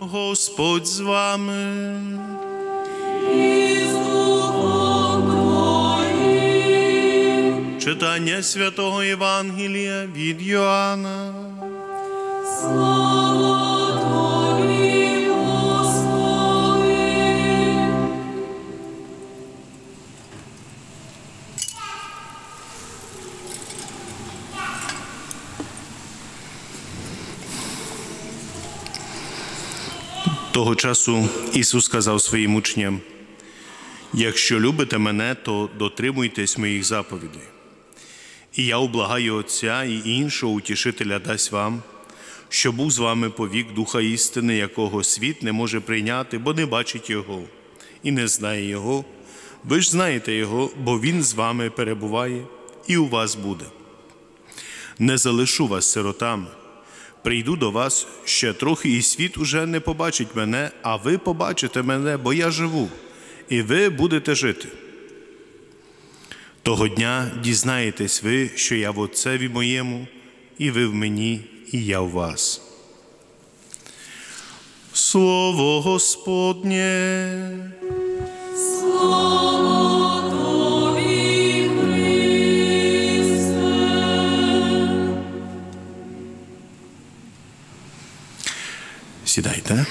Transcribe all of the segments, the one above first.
Господь з вами. І з Духом Твоїм. Читання Святого Євангелія від Йоанна. Слава Тобі, Господи. Того часу Ісус сказав своїм учням: «Якщо любите мене, то дотримуйтесь моїх заповідей. І я ублагаю Отця, і іншого утішителя дасть вам, що був з вами повік Духа істини, якого світ не може прийняти, бо не бачить Його і не знає Його. Ви ж знаєте Його, бо Він з вами перебуває і у вас буде. Не залишу вас сиротами. Прийду до вас ще трохи, і світ уже не побачить мене, а ви побачите мене, бо я живу, і ви будете жити. Того дня дізнаєтесь ви, що я в Отцеві моєму, і ви в мені, і я в вас». Слово Господнє. Слава Тобі, Христе. Сідайте.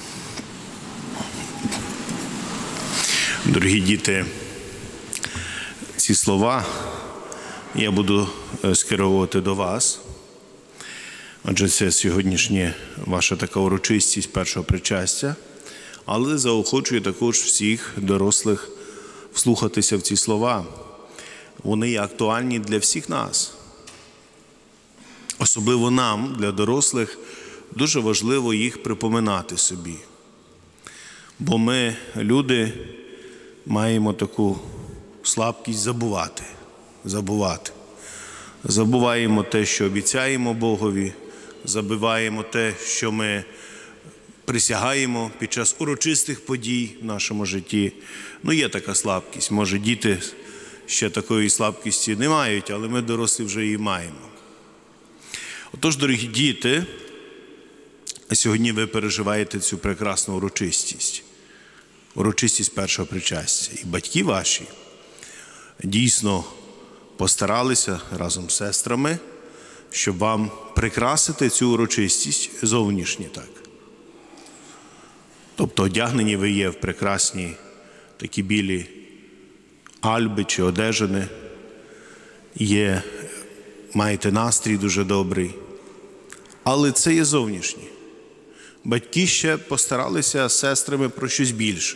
Дорогі діти, ці слова я буду скеровувати до вас, адже це сьогоднішня ваша така урочистість першого причастя, але заохочую також всіх дорослих вслухатися в ці слова. Вони є актуальні для всіх нас. Особливо нам, для дорослих, дуже важливо їх припоминати собі. Бо ми, люди, маємо таку слабкість забувати. Забуваємо те, що обіцяємо Богові, забуваємо те, що ми присягаємо під час урочистих подій в нашому житті. Є така слабкість. Може, діти ще такої слабкості не мають, але ми, дорослі, вже її маємо. Отож, дорогі діти, сьогодні ви переживаєте цю прекрасну урочистість першого причастя. І батьки ваші дійсно постаралися разом з сестрами, щоб вам прикрасити цю урочистість зовнішнє так. Тобто одягнені ви є в прекрасні такі білі альби чи одежини, маєте настрій дуже добрий, але це є зовнішнє. Батьки ще постаралися з сестрами про щось більше.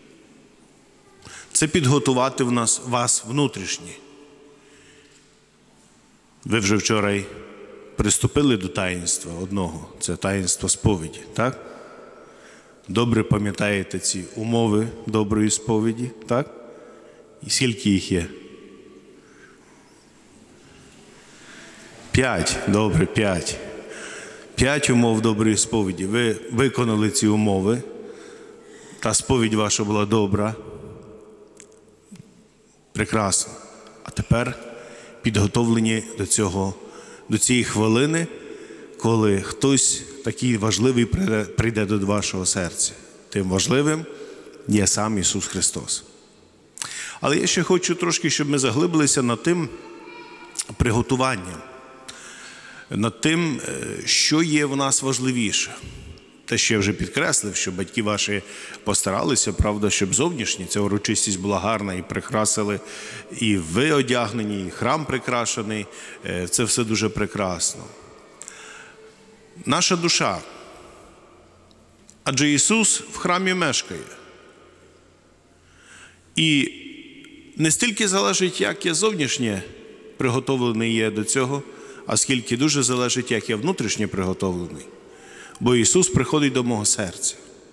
Це підготувати вас внутрішнє. Ви вже вчора приступили до таїнства одного, це таїнство сповіді, так? Добре пам'ятаєте ці умови доброї сповіді, так? І скільки їх є? 5, добре, 5. 5 умов доброї сповіді. Ви виконали ці умови, та сповідь ваша була добра, прекрасно. А тепер підготовлені до цієї хвилини, коли хтось такий важливий прийде до вашого серця. Тим важливим є сам Ісус Христос. Але я ще хочу трошки, щоб ми заглибилися над тим приготуванням, над тим, що є в нас важливіше. Те, що я вже підкреслив, що батьки ваші постаралися, правда, щоб зовнішня ця урочистість була гарна, і прикрасили, і ви одягнені, і храм прикрашений. Це все дуже прекрасно. Наша душа. Адже Ісус в храмі мешкає. І не стільки залежить, як я зовнішнє приготовлений є до цього, а скільки дуже залежить, як я внутрішнє приготовлений. Бо Ісус приходить до мого серця.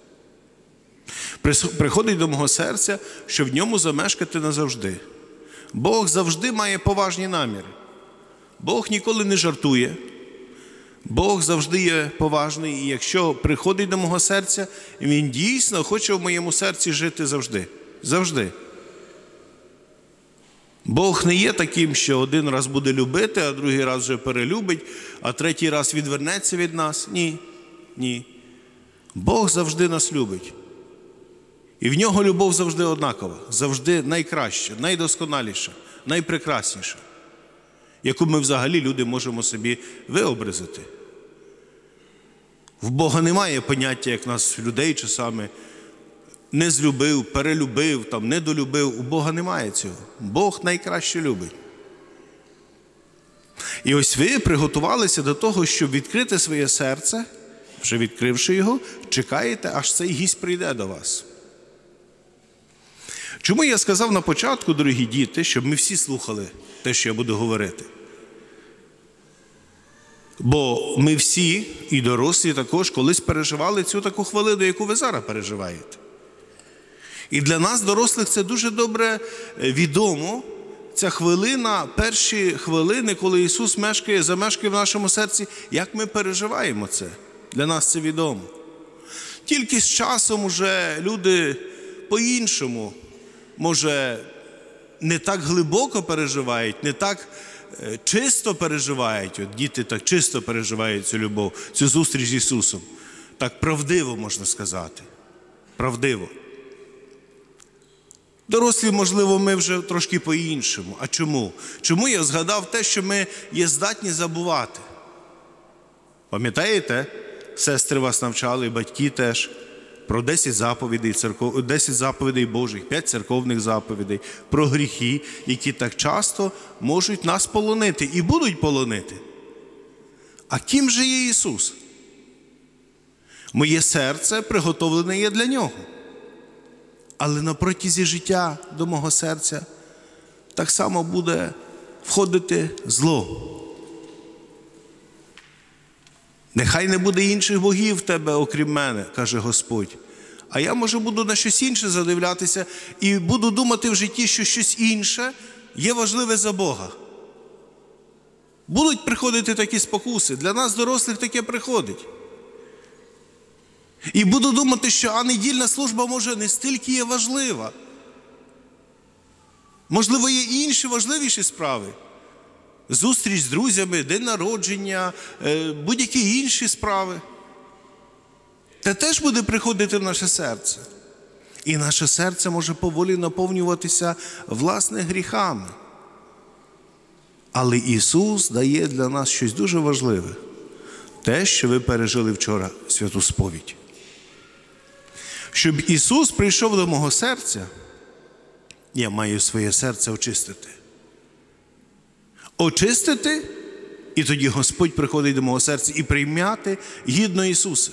Приходить до мого серця, щоб в ньому замешкати назавжди. Бог завжди має поважні наміри. Бог ніколи не жартує. Бог завжди є поважний, і якщо приходить до мого серця, Він дійсно хоче в моєму серці жити завжди. Завжди. Бог не є таким, що один раз буде любити, а другий раз вже перелюбить, а третій раз відвернеться від нас. Ні. Ні. Бог завжди нас любить. І в нього любов завжди однакова, завжди найкраща, найдосконаліша, найпрекрасніша, яку ми взагалі, люди, можемо собі виобразити. В Бога немає поняття, як нас, людей, часами не злюбив, перелюбив, недолюбив. У Бога немає цього. Бог найкраще любить. І ось ви приготувалися до того, щоб відкрити своє серце, вже відкривши його, чекаєте, аж цей гість прийде до вас. Чому я сказав на початку, дорогі діти, щоб ми всі слухали те, що я буду говорити? Бо ми всі, і дорослі також, колись переживали цю таку хвилину, яку ви зараз переживаєте. І для нас, дорослих, це дуже добре відомо. Ця хвилина, перші хвилини, коли Ісус замешкає в нашому серці, як ми переживаємо це. Для нас це відомо. Тільки з часом уже люди по-іншому, може, не так глибоко переживають, не так чисто переживають. От діти так чисто переживають цю любов, цю зустріч з Ісусом. Так правдиво, можна сказати. Правдиво. Дорослі, можливо, ми вже трошки по-іншому. А чому? Чому я згадав те, що ми є здатні забувати? Пам'ятаєте? Сестри вас навчали, батьки теж, про 10 заповідей Божих, 5 церковних заповідей, про гріхи, які так часто можуть нас полонити і будуть полонити. А ким же є Ісус? Моє серце приготовлене є для Нього. Але на протязі життя до мого серця так само буде входити зло. Нехай не буде інших богів в тебе, окрім мене, каже Господь. А я, може, буду на щось інше задивлятися і буду думати в житті, що щось інше є важливе за Бога. Будуть приходити такі спокуси. Для нас, дорослих, таке приходить. І буду думати, що недільна служба, може, не стільки є важлива. Можливо, є інші важливіші справи. Зустріч з друзями, день народження, будь-які інші справи. Те теж буде приходити в наше серце. І наше серце може поволі наповнюватися власне гріхами. Але Ісус дає для нас щось дуже важливе. Те, що ви пережили вчора, святу сповідь. Щоб Ісус прийшов до мого серця, я маю своє серце очистити. Очистити, і тоді Господь приходить до мого серця і прийняти гідно Ісуса.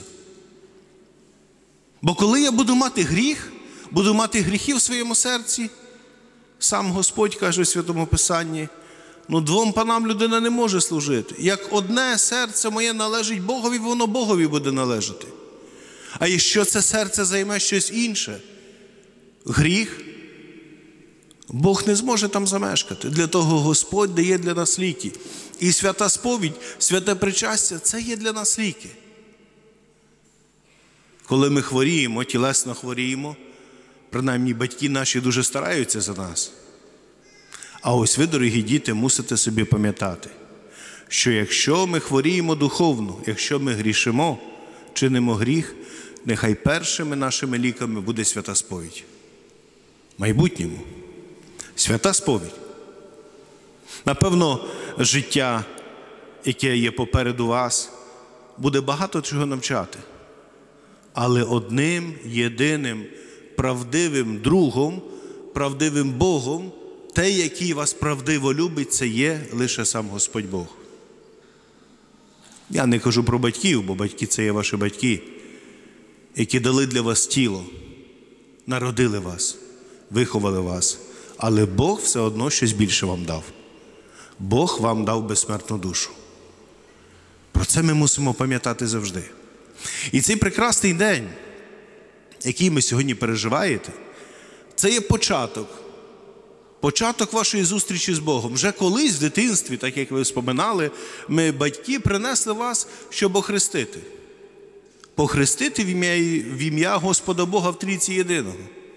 Бо коли я буду мати гріх, буду мати гріхи в своєму серці, сам Господь каже у Святому Писанні, двом панам людина не може служити. Як одне серце моє належить Богові, воно Богові буде належати. А якщо це серце займе щось інше, гріх, Бог не зможе там замешкати. Для того Господь дає для нас ліки. І свята сповідь, святе причастя – це є для нас ліки. Коли ми хворіємо, тілесно хворіємо, принаймні батьки наші дуже стараються за нас. А ось ви, дорогі діти, мусите собі пам'ятати, що якщо ми хворіємо духовно, якщо ми грішимо, чинимо гріх, нехай першими нашими ліками буде свята сповідь. В майбутньому. Свята сповідь. Напевно, життя, яке є попереду вас, буде багато чого навчати. Але одним єдиним правдивим другом, правдивим Богом, те, який вас правдиво любить, це є лише сам Господь Бог. Я не кажу про батьків, бо батьки – це є ваші батьки, які дали для вас тіло, народили вас, виховали вас. Але Бог все одно щось більше вам дав. Бог вам дав безсмертну душу. Про це ми мусимо пам'ятати завжди. І цей прекрасний день, який ми сьогодні переживаєте, це є початок. Початок вашої зустрічі з Богом. Вже колись в дитинстві, так як ви споминали, ми, батьки, принесли вас, щоб охрестити. Похрестити в ім'я Господа Бога в Трійці Єдиного.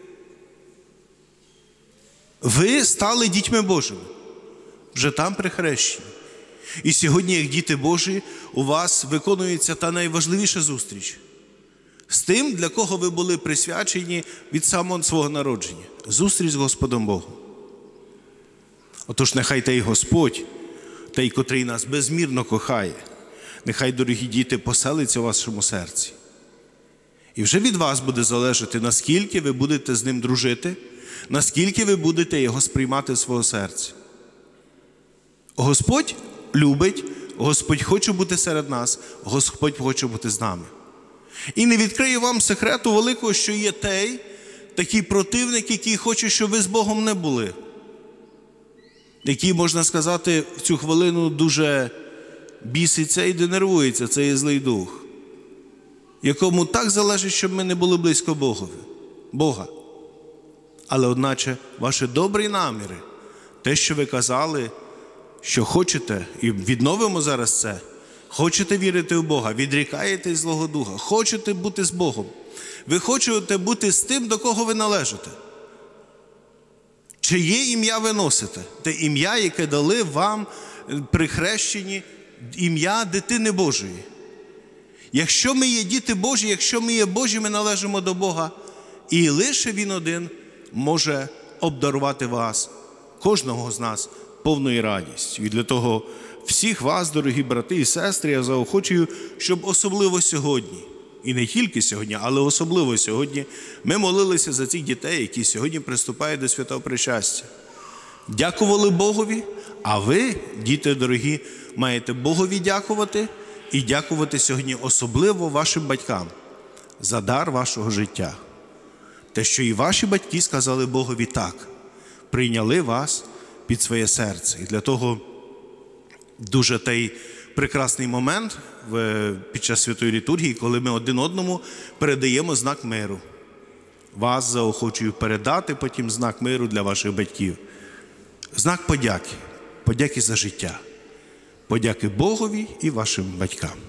Ви стали дітьми Божими. Вже там прихрещені. І сьогодні, як діти Божі, у вас виконується та найважливіша зустріч. з тим, для кого ви були присвячені від самого свого народження. Зустріч з Господом Богом. Отож, нехай той Господь, той, котрий нас безмірно кохає, нехай, дорогі діти, поселиться у вашому серці. І вже від вас буде залежати, наскільки ви будете з ним дружити, наскільки ви будете його сприймати в свого серця. Господь любить, Господь хоче бути серед нас, Господь хоче бути з нами. І не відкрию вам секрету великого, що є такий противник, який хоче, щоб ви з Богом не були. Який, можна сказати, в цю хвилину дуже біситься і денервується, це є злий дух. Якому так залежить, щоб ми не були близько Бога. Але одначе ваші добрі наміри, те, що ви казали, що хочете, і відновимо зараз це, хочете вірити в Бога, відрікаєтесь злого духа, хочете бути з Богом, ви хочете бути з тим, до кого ви належите. Чиє ім'я ви носите? Те ім'я, яке дали вам при хрещенні, ім'я дитини Божої. Якщо ми є діти Божі, якщо ми є Божі, ми належимо до Бога. І лише Він один може обдарувати вас, кожного з нас, повною радістю. І для того всіх вас, дорогі брати і сестри, я заохочую, щоб особливо сьогодні, і не тільки сьогодні, але особливо сьогодні, ми молилися за цих дітей, які сьогодні приступають до святого причастя. Дякували Богові, а ви, діти дорогі, маєте Богові дякувати і дякувати сьогодні особливо вашим батькам за дар вашого життя. Те, що і ваші батьки сказали Богові так, прийняли вас під своє серце. І для того дуже той прекрасний момент під час святої літургії, коли ми один одному передаємо знак миру. Вас заохочую передати потім знак миру для ваших батьків. Знак подяки. Подяки за життя. Подяки Богові і вашим батькам.